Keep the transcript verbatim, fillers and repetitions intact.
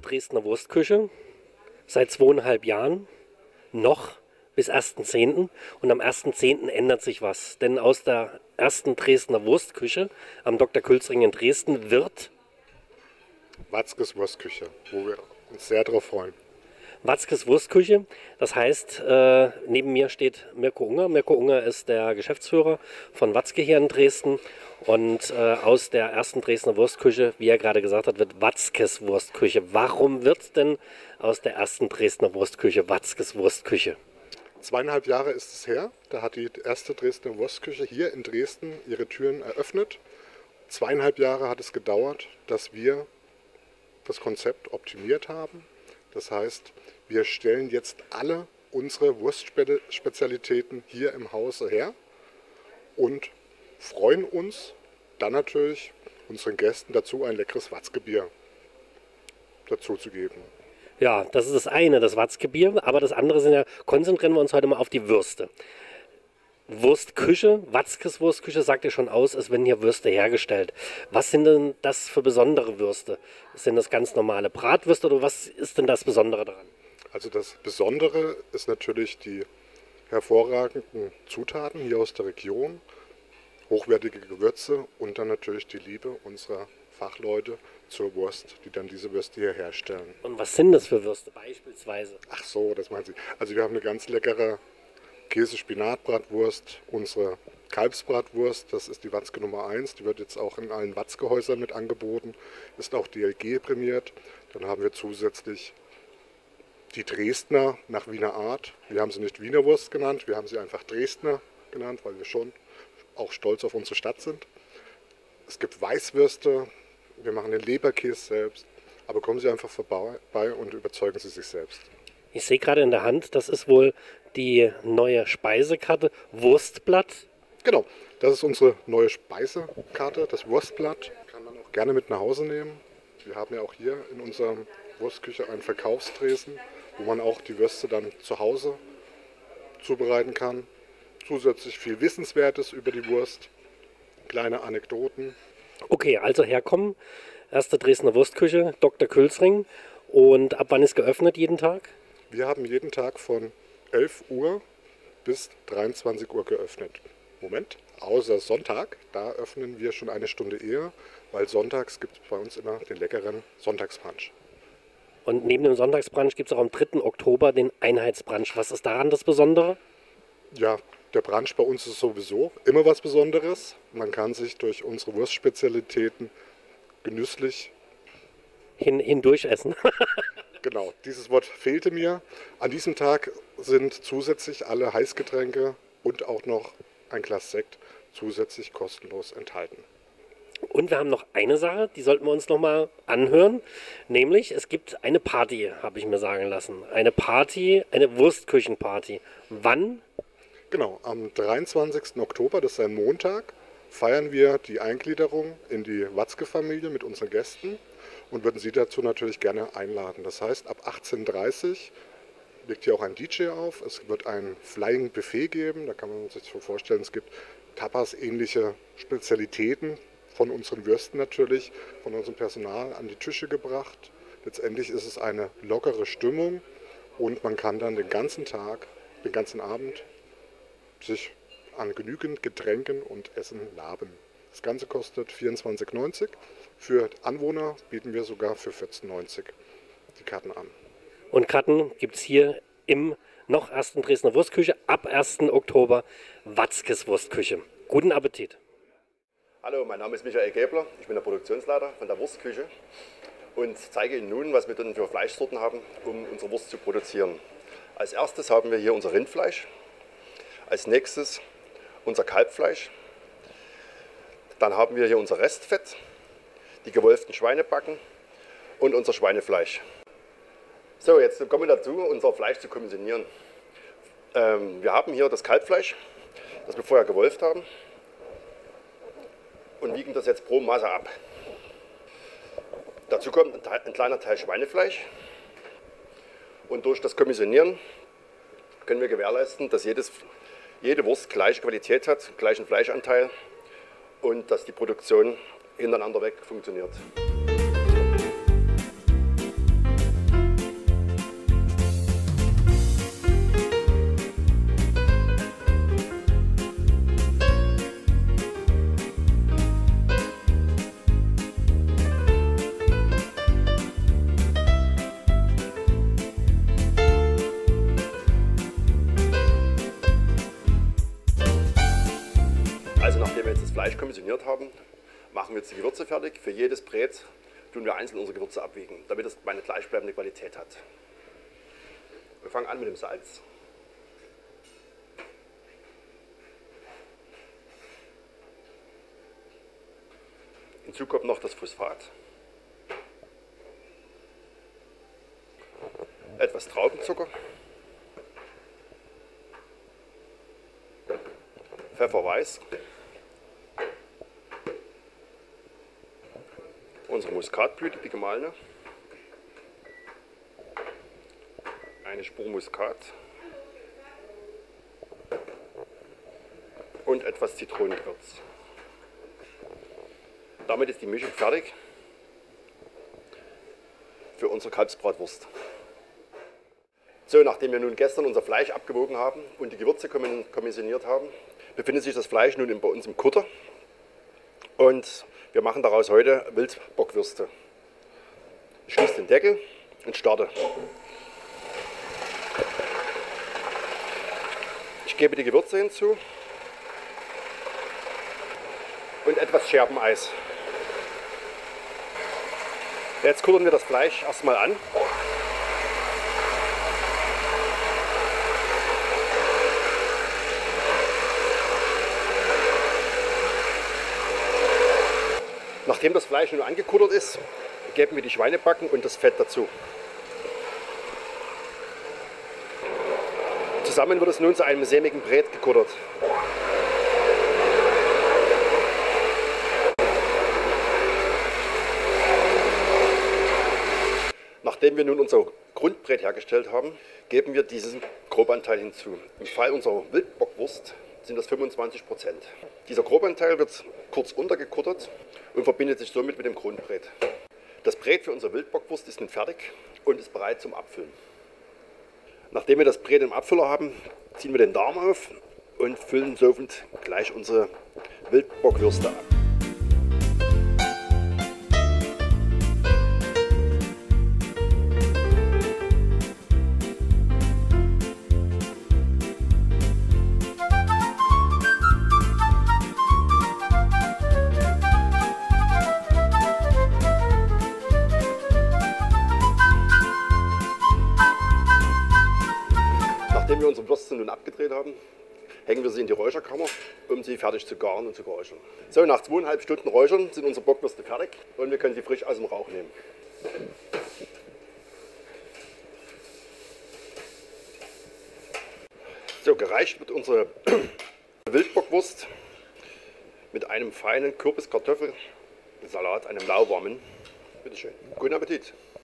Dresdner Wurstküche seit zweieinhalb Jahren, noch bis ersten zehnten Und am ersten zehnten ändert sich was. Denn aus der ersten Dresdner Wurstküche am Doktor Külsring in Dresden wird Watzkes Wurstküche, wo wir uns sehr darauf freuen. Watzkes Wurstküche, das heißt, äh, neben mir steht Mirko Unger. Mirko Unger ist der Geschäftsführer von Watzke hier in Dresden. Und äh, aus der ersten Dresdner Wurstküche, wie er gerade gesagt hat, wird Watzkes Wurstküche. Warum wird denn aus der ersten Dresdner Wurstküche Watzkes Wurstküche? Zweieinhalb Jahre ist es her, da hat die erste Dresdner Wurstküche hier in Dresden ihre Türen eröffnet. Zweieinhalb Jahre hat es gedauert, dass wir das Konzept optimiert haben. Das heißt, wir stellen jetzt alle unsere Wurstspezialitäten hier im Hause her und freuen uns dann natürlich, unseren Gästen dazu ein leckeres Watzke-Bier dazu zu geben. Ja, das ist das eine, das Watzke-Bier, aber das andere sind ja, konzentrieren wir uns heute mal auf die Würste. Wurstküche, Watzkes Wurstküche sagt ja schon aus, es werden hier Würste hergestellt. Was sind denn das für besondere Würste? Sind das ganz normale Bratwürste oder was ist denn das Besondere daran? Also das Besondere ist natürlich die hervorragenden Zutaten hier aus der Region, hochwertige Gewürze und dann natürlich die Liebe unserer Fachleute zur Wurst, die dann diese Würste hier herstellen. Und was sind das für Würste beispielsweise? Ach so, das meinen Sie. Also wir haben eine ganz leckere Käse-Spinat-Bratwurst, unsere Kalbsbratwurst, das ist die Watzke Nummer eins, die wird jetzt auch in allen Watzke-Häusern mit angeboten, ist auch D L G prämiert. Dann haben wir zusätzlich die Dresdner nach Wiener Art. Wir haben sie nicht Wiener Wurst genannt, wir haben sie einfach Dresdner genannt, weil wir schon auch stolz auf unsere Stadt sind. Es gibt Weißwürste, wir machen den Leberkäse selbst, aber kommen Sie einfach vorbei und überzeugen Sie sich selbst. Ich sehe gerade in der Hand, das ist wohl die neue Speisekarte Wurstblatt. Genau, das ist unsere neue Speisekarte, das Wurstblatt. Kann man auch gerne mit nach Hause nehmen. Wir haben ja auch hier in unserer Wurstküche einen Verkaufstresen, wo man auch die Würste dann zu Hause zubereiten kann. Zusätzlich viel Wissenswertes über die Wurst, kleine Anekdoten. Okay, also herkommen, erste Dresdner Wurstküche, Doktor Külsring. Und ab wann ist geöffnet jeden Tag? Wir haben jeden Tag von elf Uhr bis dreiundzwanzig Uhr geöffnet. Moment, außer Sonntag, da öffnen wir schon eine Stunde eher, weil sonntags gibt es bei uns immer den leckeren Sonntagsbrunch. Und neben dem Sonntagsbrunch gibt es auch am dritten Oktober den Einheitsbrunch. Was ist daran das Besondere? Ja, der Brunch bei uns ist sowieso immer was Besonderes. Man kann sich durch unsere Wurstspezialitäten genüsslich Hin, hindurch essen. Genau, dieses Wort fehlte mir. An diesem Tag sind zusätzlich alle Heißgetränke und auch noch ein Glas Sekt zusätzlich kostenlos enthalten. Und wir haben noch eine Sache, die sollten wir uns noch mal anhören. Nämlich, es gibt eine Party, habe ich mir sagen lassen. Eine Party, eine Wurstküchenparty. Wann? Genau, am dreiundzwanzigsten Oktober, das ist ein Montag, feiern wir die Eingliederung in die Watzke-Familie mit unseren Gästen und würden Sie dazu natürlich gerne einladen. Das heißt, ab achtzehn Uhr dreißig legt hier auch ein D J auf. Es wird ein Flying Buffet geben. Da kann man sich so vorstellen, es gibt Tapas-ähnliche Spezialitäten von unseren Würsten natürlich, von unserem Personal an die Tische gebracht. Letztendlich ist es eine lockere Stimmung und man kann dann den ganzen Tag, den ganzen Abend sich an genügend Getränken und Essen laben. Das Ganze kostet vierundzwanzig neunzig. Für Anwohner bieten wir sogar für vierzehn neunzig die Karten an. Und Karten gibt es hier im noch ersten Dresdner Wurstküche ab ersten Oktober Watzkes Wurstküche. Guten Appetit! Hallo, mein Name ist Michael Gäbler, ich bin der Produktionsleiter von der Wurstküche und zeige Ihnen nun, was wir denn für Fleischsorten haben, um unsere Wurst zu produzieren. Als erstes haben wir hier unser Rindfleisch, als nächstes unser Kalbfleisch, dann haben wir hier unser Restfett, die gewolften Schweinebacken und unser Schweinefleisch. So, jetzt kommen wir dazu, unser Fleisch zu kommissionieren. Ähm, wir haben hier das Kalbfleisch, das wir vorher gewolft haben, und wiegen das jetzt pro Masse ab. Dazu kommt ein, Teil, ein kleiner Teil Schweinefleisch und durch das Kommissionieren können wir gewährleisten, dass jedes, jede Wurst gleiche Qualität hat, gleichen Fleischanteil und dass die Produktion hintereinander weg funktioniert. kommissioniert haben, machen wir jetzt die Gewürze fertig. Für jedes Brät tun wir einzeln unsere Gewürze abwiegen, damit es eine gleichbleibende Qualität hat. Wir fangen an mit dem Salz. Hinzu kommt noch das Phosphat. Etwas Traubenzucker. Pfefferweiß. Unsere Muskatblüte, die gemahlene. Eine Spur Muskat. Und etwas Zitronengewürz. Damit ist die Mischung fertig für unsere Kalbsbratwurst. So, nachdem wir nun gestern unser Fleisch abgewogen haben und die Gewürze kommissioniert haben, befindet sich das Fleisch nun bei uns im Kutter. Und wir machen daraus heute Wildbockwürste. Ich schließe den Deckel und starte. Ich gebe die Gewürze hinzu und etwas Scherbeneis. Jetzt kuttern wir das Fleisch erstmal an. Nachdem das Fleisch nun angekuttert ist, geben wir die Schweinebacken und das Fett dazu. Zusammen wird es nun zu einem sämigen Brät gekuttert. Nachdem wir nun unser Grundbrät hergestellt haben, geben wir diesen Grobanteil hinzu. Im Fall unserer Wildbockwurst sind das fünfundzwanzig Prozent. Dieser Grobanteil wird kurz untergekuttert und verbindet sich somit mit dem Grundbrät. Das Brät für unsere Wildbockwurst ist nun fertig und ist bereit zum Abfüllen. Nachdem wir das Brät im Abfüller haben, ziehen wir den Darm auf und füllen somit gleich unsere Wildbockwürste ab. Nachdem wir unsere Würste nun abgedreht haben, hängen wir sie in die Räucherkammer, um sie fertig zu garen und zu räuchern. So, nach zweieinhalb Stunden Räuchern sind unsere Bockwürste fertig und wir können sie frisch aus dem Rauch nehmen. So, gereicht wird unsere Wildbockwurst mit einem feinen Kürbis-Kartoffel-Salat, einem lauwarmen. Bitte schön. Guten Appetit!